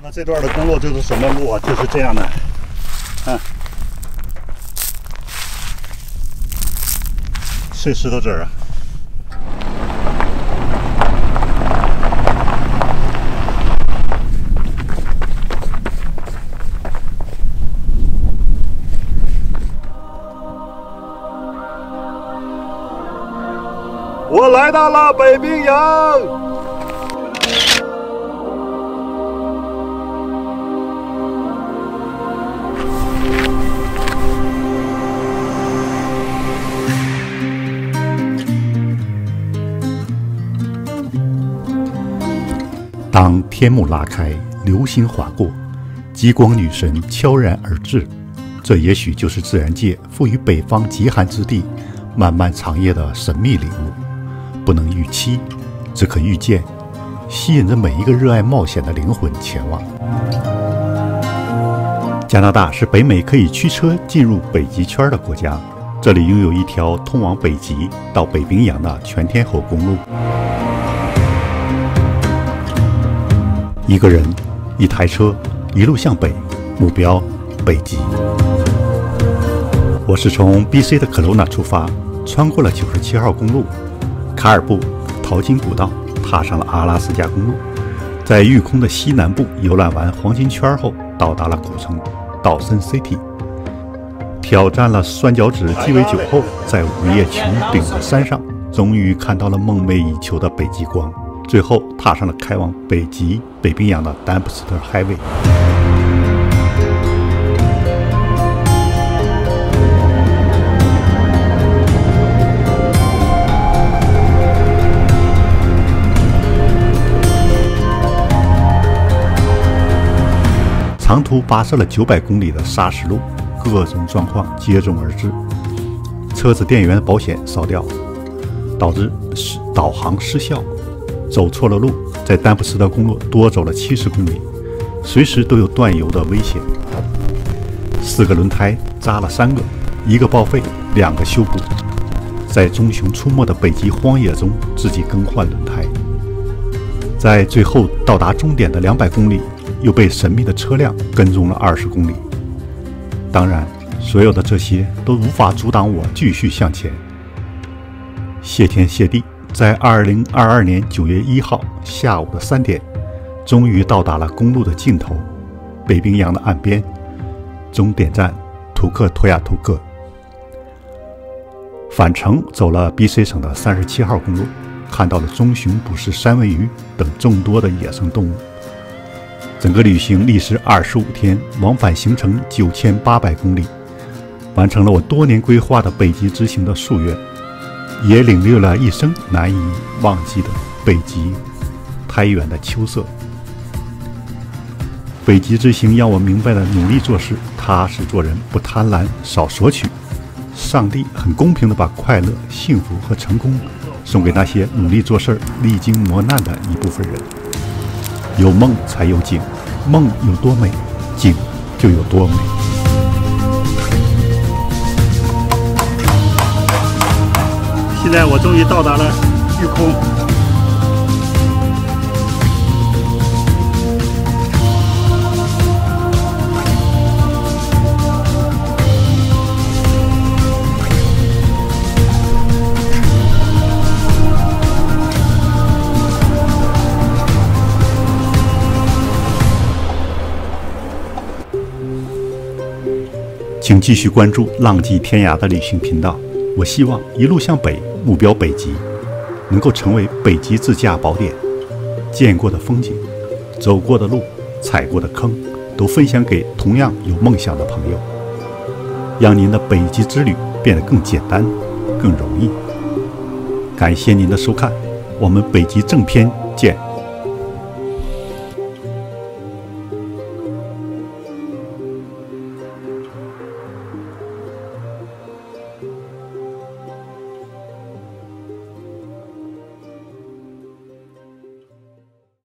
那这段的公路就是什么路啊？就是这样的，看，碎石头子儿啊。我来到了北冰洋。当天幕拉开，流星划过，极光女神悄然而至，这也许就是自然界赋予北方极寒之地漫漫长夜的神秘礼物。不能预期，只可预见，吸引着每一个热爱冒险的灵魂前往。加拿大是北美可以驱车进入北极圈的国家，这里拥有一条通往北极到北冰洋的全天候公路。一个人，一台车，一路向北，目标北极。我是从 BC 的科罗纳出发，穿过了97号公路。卡尔布淘金古道，踏上了阿拉斯加公路，在育空的西南部游览完黄金圈后，到达了古城道森 City， 挑战了酸脚趾鸡尾酒后，在午夜穹顶的山上，终于看到了梦寐以求的北极光，最后踏上了开往北极北冰洋的丹普斯特 Highway。长途跋涉了900公里的砂石路，各种状况接踵而至。车子电源的保险烧掉，导致导航失效，走错了路，在丹普斯特公路多走了70公里，随时都有断油的危险。4个轮胎扎了3个，1个报废，2个修补。在棕熊出没的北极荒野中，自己更换轮胎。在最后到达终点的200公里。又被神秘的车辆跟踪了20公里。当然，所有的这些都无法阻挡我继续向前。谢天谢地，在2022年9月1号下午的3点，终于到达了公路的尽头，北冰洋的岸边，终点站图克托亚图克。返程走了 BC 省的37号公路，看到了棕熊、捕食三文鱼等众多的野生动物。整个旅行历时25天，往返行程9800公里，完成了我多年规划的北极之行的夙愿，也领略了一生难以忘记的北极太远的秋色。北极之行让我明白了努力做事，踏实做人，不贪婪，少索取。上帝很公平地把快乐、幸福和成功送给那些努力做事、历经磨难的一部分人。有梦才有景，梦有多美，景就有多美。现在我终于到达了育空。请继续关注浪迹天涯的旅行频道。我希望一路向北，目标北极，能够成为北极自驾宝典。见过的风景，走过的路，踩过的坑，都分享给同样有梦想的朋友，让您的北极之旅变得更简单、更容易。感谢您的收看，我们北极正片